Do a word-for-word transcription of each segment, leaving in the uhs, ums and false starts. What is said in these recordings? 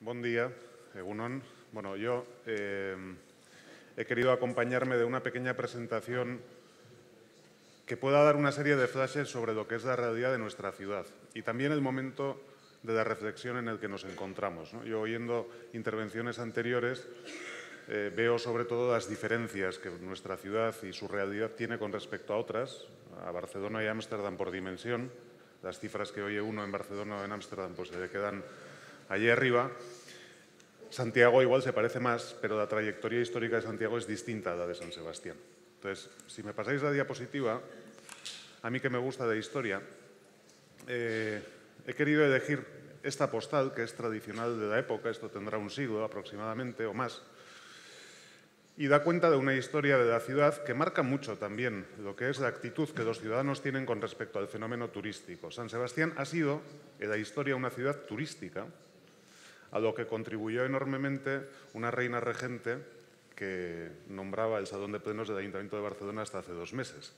Buen día, Egunon. Bueno, yo eh, he querido acompañarme de una pequeña presentación que pueda dar una serie de flashes sobre lo que es la realidad de nuestra ciudad y también el momento de la reflexión en el que nos encontramos, ¿no? Yo, oyendo intervenciones anteriores, eh, veo sobre todo las diferencias que nuestra ciudad y su realidad tiene con respecto a otras, a Barcelona y Ámsterdam por dimensión. Las cifras que oye uno en Barcelona o en Ámsterdam pues se le quedan allí arriba. Santiago igual se parece más, pero la trayectoria histórica de Santiago es distinta a la de San Sebastián. Entonces, si me pasáis la diapositiva, a mí que me gusta de historia, eh, he querido elegir esta postal, que es tradicional de la época, esto tendrá un siglo aproximadamente o más, y da cuenta de una historia de la ciudad que marca mucho también lo que es la actitud que los ciudadanos tienen con respecto al fenómeno turístico. San Sebastián ha sido, en la historia, una ciudad turística, a lo que contribuyó enormemente una reina regente que nombraba el Salón de Plenos del Ayuntamiento de Barcelona hasta hace dos meses.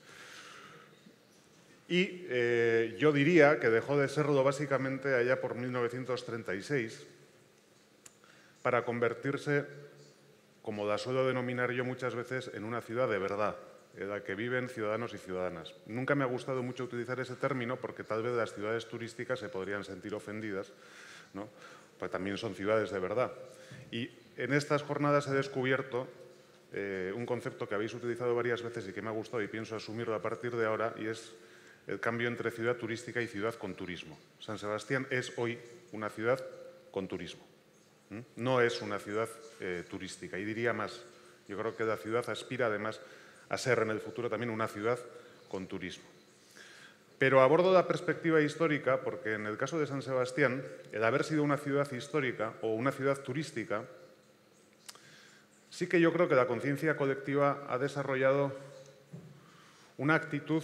Y eh, yo diría que dejó de serlo básicamente allá por mil novecientos treinta y seis para convertirse, como la suelo denominar yo muchas veces, en una ciudad de verdad, en la que viven ciudadanos y ciudadanas. Nunca me ha gustado mucho utilizar ese término porque tal vez las ciudades turísticas se podrían sentir ofendidas, ¿no? Pues también son ciudades de verdad. Y en estas jornadas he descubierto eh, un concepto que habéis utilizado varias veces y que me ha gustado y pienso asumirlo a partir de ahora, y es el cambio entre ciudad turística y ciudad con turismo. San Sebastián es hoy una ciudad con turismo. ¿Mm? No es una ciudad eh, turística. Y diría más, yo creo que la ciudad aspira además a ser en el futuro también una ciudad con turismo. Pero abordo la perspectiva histórica porque en el caso de San Sebastián, el haber sido una ciudad histórica o una ciudad turística, sí que yo creo que la conciencia colectiva ha desarrollado una actitud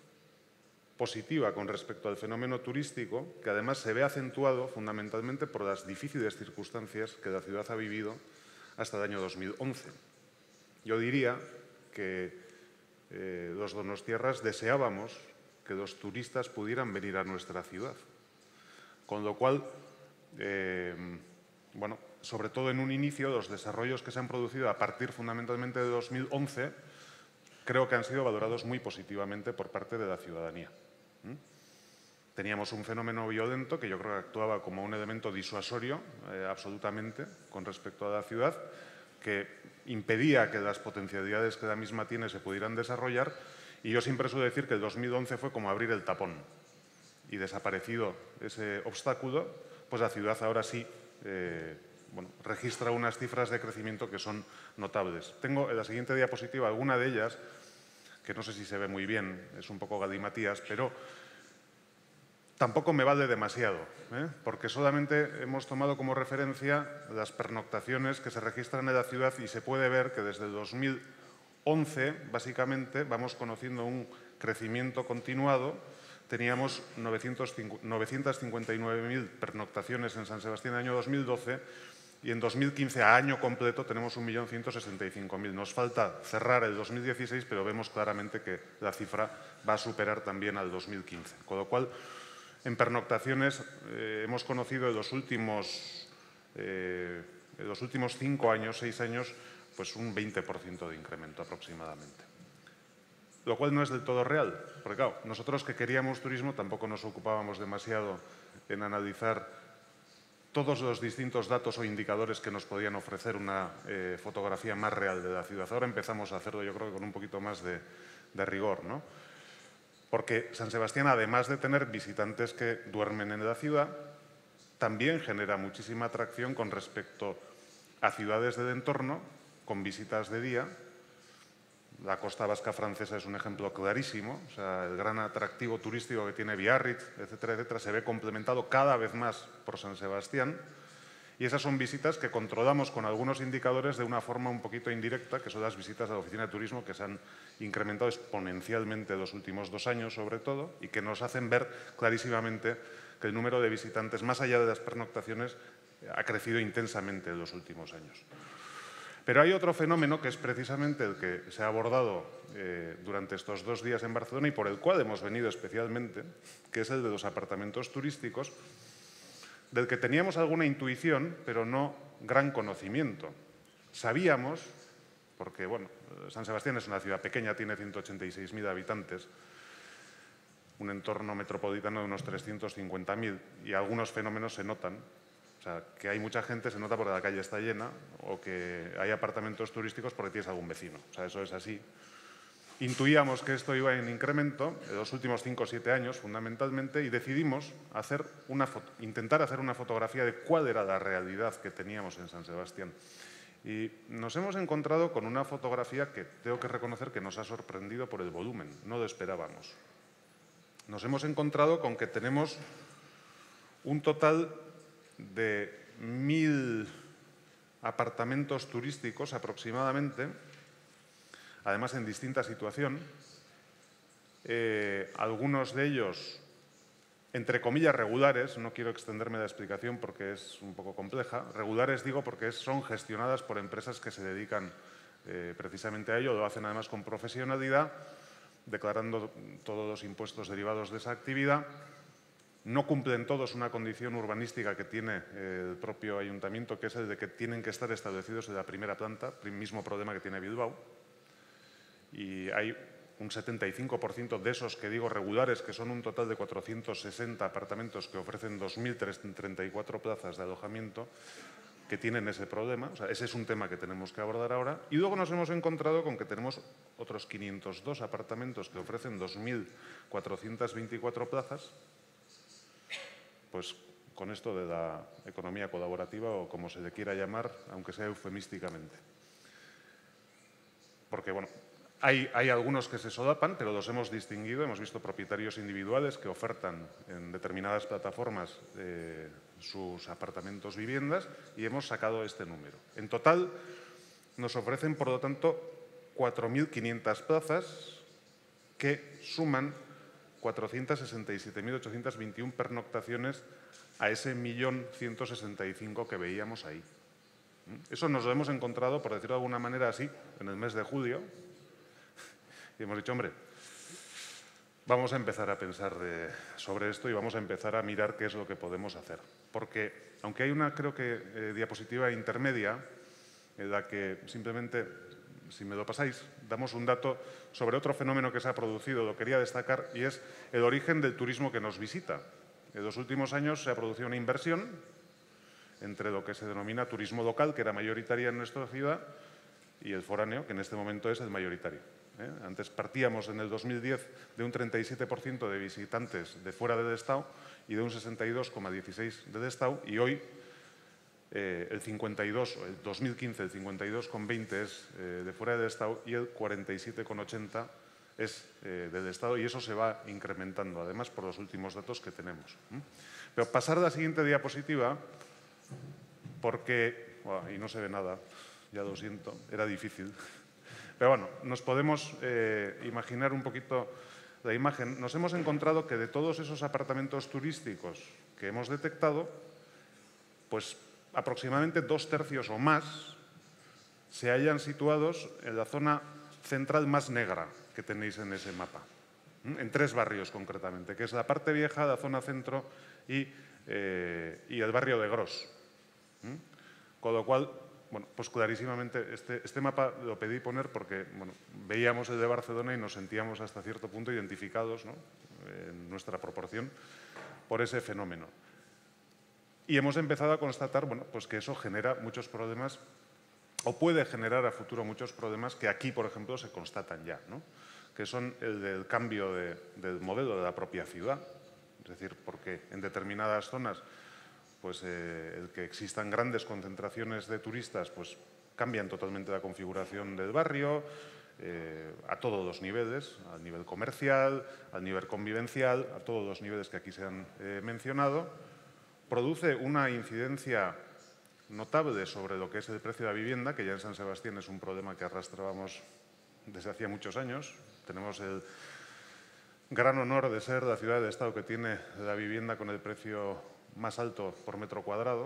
positiva con respecto al fenómeno turístico, que además se ve acentuado fundamentalmente por las difíciles circunstancias que la ciudad ha vivido hasta el año dos mil once. Yo diría que eh, los donostiarras deseábamos que los turistas pudieran venir a nuestra ciudad. Con lo cual, eh, bueno, sobre todo en un inicio, los desarrollos que se han producido a partir fundamentalmente de dos mil once, creo que han sido valorados muy positivamente por parte de la ciudadanía. ¿Mm? Teníamos un fenómeno violento que yo creo que actuaba como un elemento disuasorio eh, absolutamente con respecto a la ciudad, que impedía que las potencialidades que la misma tiene se pudieran desarrollar. Y yo siempre suelo decir que el dos mil once fue como abrir el tapón y desaparecido ese obstáculo, pues la ciudad ahora sí eh, bueno, registra unas cifras de crecimiento que son notables. Tengo en la siguiente diapositiva alguna de ellas, que no sé si se ve muy bien, es un poco galimatías, pero tampoco me vale demasiado, ¿eh? Porque solamente hemos tomado como referencia las pernoctaciones que se registran en la ciudad y se puede ver que desde el dos mil once, básicamente, vamos conociendo un crecimiento continuado. Teníamos novecientas cincuenta y nueve mil pernoctaciones en San Sebastián en el año dos mil doce y en dos mil quince, a año completo, tenemos un millón ciento sesenta y cinco mil. Nos falta cerrar el dos mil dieciséis, pero vemos claramente que la cifra va a superar también al dos mil quince. Con lo cual, en pernoctaciones eh, hemos conocido en los últimos, eh, en los últimos cinco años, seis años, pues un veinte por ciento de incremento aproximadamente. Lo cual no es del todo real, porque claro, nosotros que queríamos turismo tampoco nos ocupábamos demasiado en analizar todos los distintos datos o indicadores que nos podían ofrecer una eh, fotografía más real de la ciudad. Ahora empezamos a hacerlo, yo creo que con un poquito más de, de rigor, ¿no? Porque San Sebastián, además de tener visitantes que duermen en la ciudad, también genera muchísima atracción con respecto a ciudades del entorno, con visitas de día. La costa vasca francesa es un ejemplo clarísimo. O sea, el gran atractivo turístico que tiene Biarritz, etcétera, etcétera, se ve complementado cada vez más por San Sebastián. Y esas son visitas que controlamos con algunos indicadores de una forma un poquito indirecta, que son las visitas a la oficina de turismo, que se han incrementado exponencialmente en los últimos dos años, sobre todo, y que nos hacen ver clarísimamente que el número de visitantes, más allá de las pernoctaciones, ha crecido intensamente en los últimos años. Pero hay otro fenómeno que es precisamente el que se ha abordado eh, durante estos dos días en Barcelona y por el cual hemos venido especialmente, que es el de los apartamentos turísticos, del que teníamos alguna intuición, pero no gran conocimiento. Sabíamos, porque bueno, San Sebastián es una ciudad pequeña, tiene ciento ochenta y seis mil habitantes, un entorno metropolitano de unos trescientos cincuenta mil, y algunos fenómenos se notan. O sea, que hay mucha gente se nota porque la calle está llena, o que hay apartamentos turísticos porque tienes algún vecino. O sea, eso es así. Intuíamos que esto iba en incremento en los últimos cinco o siete años, fundamentalmente, y decidimos hacer una intentar hacer una fotografía de cuál era la realidad que teníamos en San Sebastián. Y nos hemos encontrado con una fotografía que tengo que reconocer que nos ha sorprendido por el volumen, no lo esperábamos. Nos hemos encontrado con que tenemos un total de mil apartamentos turísticos aproximadamente, además en distinta situación, eh, algunos de ellos, entre comillas, regulares, no quiero extenderme la explicación porque es un poco compleja, regulares digo porque son gestionadas por empresas que se dedican eh, precisamente a ello, lo hacen además con profesionalidad, declarando todos los impuestos derivados de esa actividad. No cumplen todos una condición urbanística que tiene el propio ayuntamiento, que es el de que tienen que estar establecidos en la primera planta, el mismo problema que tiene Bilbao. Y hay un setenta y cinco por ciento de esos que digo regulares, que son un total de cuatrocientos sesenta apartamentos que ofrecen dos mil treinta y cuatro plazas de alojamiento, que tienen ese problema. O sea, ese es un tema que tenemos que abordar ahora. Y luego nos hemos encontrado con que tenemos otros quinientos dos apartamentos que ofrecen dos mil cuatrocientas veinticuatro plazas, pues con esto de la economía colaborativa o como se le quiera llamar, aunque sea eufemísticamente. Porque, bueno, hay, hay algunos que se solapan, pero los hemos distinguido. Hemos visto propietarios individuales que ofertan en determinadas plataformas eh, sus apartamentos, viviendas, y hemos sacado este número. En total nos ofrecen, por lo tanto, cuatro mil quinientas plazas que suman cuatrocientas sesenta y siete mil ochocientas veintiuno pernoctaciones a ese millón ciento sesenta y cinco que veíamos ahí. Eso nos lo hemos encontrado, por decirlo de alguna manera así, en el mes de julio, y hemos dicho, hombre, vamos a empezar a pensar de, sobre esto y vamos a empezar a mirar qué es lo que podemos hacer. Porque, aunque hay una, creo que, eh, diapositiva intermedia, en la que simplemente, si me lo pasáis, damos un dato sobre otro fenómeno que se ha producido, lo quería destacar, y es el origen del turismo que nos visita. En los últimos años se ha producido una inversión entre lo que se denomina turismo local, que era mayoritaria en nuestra ciudad, y el foráneo, que en este momento es el mayoritario. ¿eh? Antes partíamos en el dos mil diez de un treinta y siete por ciento de visitantes de fuera del Estado y de un sesenta y dos coma dieciséis del Estado, y hoy eh, el cincuenta y dos, el dos mil quince el cincuenta y dos coma veinte es eh, de fuera del Estado y el cuarenta y siete coma ochenta es eh, del Estado, y eso se va incrementando, además, por los últimos datos que tenemos. ¿eh? Pero pasar a la siguiente diapositiva, porque, oh, y no se ve nada, ya lo siento, era difícil. Pero bueno, nos podemos eh, imaginar un poquito la imagen. Nos hemos encontrado que de todos esos apartamentos turísticos que hemos detectado, pues aproximadamente dos tercios o más se hallan situados en la zona central más negra que tenéis en ese mapa, en tres barrios concretamente, que es la parte vieja, la zona centro y, eh, y el barrio de Gros. Con lo cual, bueno, pues clarísimamente este, este mapa lo pedí poner porque bueno, veíamos el de Barcelona y nos sentíamos hasta cierto punto identificados, ¿no?, en nuestra proporción por ese fenómeno. Y hemos empezado a constatar, bueno, pues que eso genera muchos problemas, o puede generar a futuro muchos problemas que aquí, por ejemplo, se constatan ya, ¿no?, que son el del cambio de, del modelo de la propia ciudad. Es decir, porque en determinadas zonas, pues eh, el que existan grandes concentraciones de turistas, pues cambian totalmente la configuración del barrio, eh, a todos los niveles, al nivel comercial, al nivel convivencial, a todos los niveles que aquí se han eh, mencionado. Produce una incidencia notable sobre lo que es el precio de la vivienda, que ya en San Sebastián es un problema que arrastrábamos desde hacía muchos años. Tenemos el gran honor de ser la ciudad de Estado que tiene la vivienda con el precio más alto por metro cuadrado,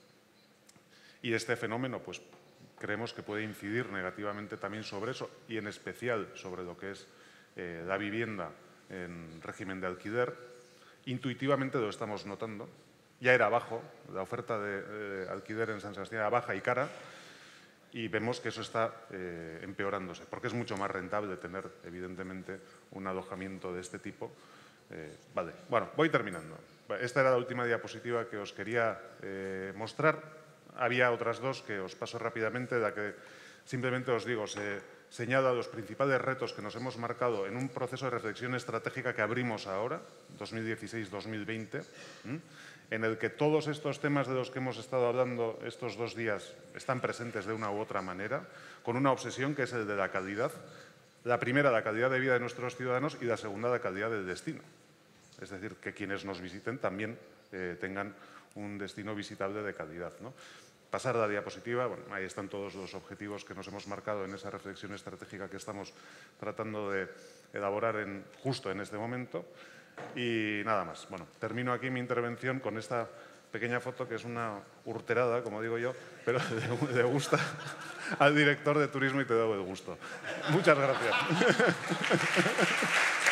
y este fenómeno pues creemos que puede incidir negativamente también sobre eso, y en especial sobre lo que es eh, la vivienda en régimen de alquiler. Intuitivamente lo estamos notando, ya era bajo, la oferta de eh, alquiler en San Sebastián era baja y cara, y vemos que eso está eh, empeorándose, porque es mucho más rentable tener, evidentemente, un alojamiento de este tipo. Eh, vale, bueno, voy terminando. Esta era la última diapositiva que os quería eh, mostrar. Había otras dos que os paso rápidamente, la que simplemente os digo, se señala los principales retos que nos hemos marcado en un proceso de reflexión estratégica que abrimos ahora, dos mil dieciséis dos mil veinte, ¿m? en el que todos estos temas de los que hemos estado hablando estos dos días están presentes de una u otra manera, con una obsesión que es el de la calidad. La primera, la calidad de vida de nuestros ciudadanos, y la segunda, la calidad del destino. Es decir, que quienes nos visiten también eh, tengan un destino visitable de calidad, ¿no? Pasar la diapositiva, bueno, ahí están todos los objetivos que nos hemos marcado en esa reflexión estratégica que estamos tratando de elaborar en, justo en este momento. Y nada más. Bueno, termino aquí mi intervención con esta pequeña foto que es una urterada, como digo yo, pero le, le gusta al director de turismo y te doy el gusto. Muchas gracias.